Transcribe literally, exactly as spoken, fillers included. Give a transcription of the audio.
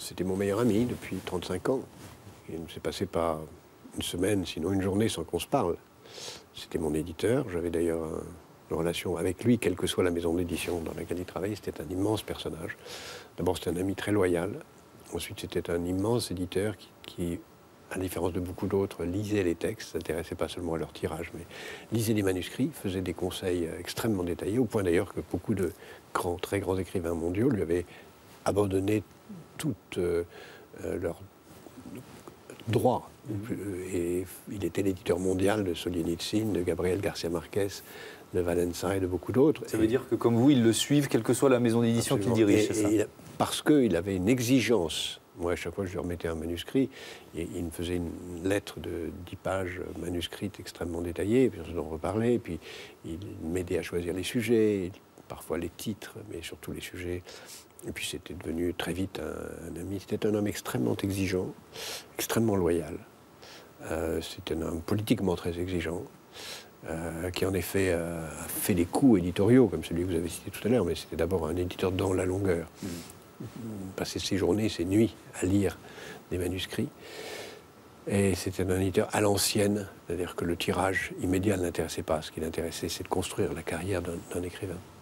C'était mon meilleur ami depuis trente-cinq ans. Il ne s'est passé pas une semaine, sinon une journée sans qu'on se parle. C'était mon éditeur. J'avais d'ailleurs un, une relation avec lui, quelle que soit la maison d'édition dans laquelle il travaillait. C'était un immense personnage. D'abord, c'était un ami très loyal. Ensuite, c'était un immense éditeur qui, qui à la différence de beaucoup d'autres, lisait les textes, s'intéressait pas seulement à leur tirage, mais lisait les manuscrits, faisait des conseils extrêmement détaillés, au point d'ailleurs que beaucoup de grands, très grands écrivains mondiaux lui avaient abandonné tout euh, leur droit. Et il était l'éditeur mondial de Solzhenitsyn, de Gabriel Garcia Marquez, de Valença et de beaucoup d'autres. Ça veut et dire que comme vous, ils le suivent, quelle que soit la maison d'édition qu'il dirige, c'est ça? Il, parce qu'il avait une exigence. Moi, à chaque fois que je lui remettais un manuscrit, et il me faisait une lettre de dix pages manuscrite extrêmement détaillée, puis on en reparlait, puis il m'aidait à choisir les sujets, parfois les titres, mais surtout les sujets. Et puis c'était devenu très vite un, un ami. C'était un homme extrêmement exigeant, extrêmement loyal. Euh, C'était un homme politiquement très exigeant, euh, qui en effet euh, a fait des coups éditoriaux, comme celui que vous avez cité tout à l'heure, mais c'était d'abord un éditeur dans la longueur. Mmh. Passer ses journées, ses nuits à lire des manuscrits. Et c'était un éditeur à l'ancienne, c'est-à-dire que le tirage immédiat ne l'intéressait pas. Ce qui l'intéressait, c'est de construire la carrière d'un écrivain.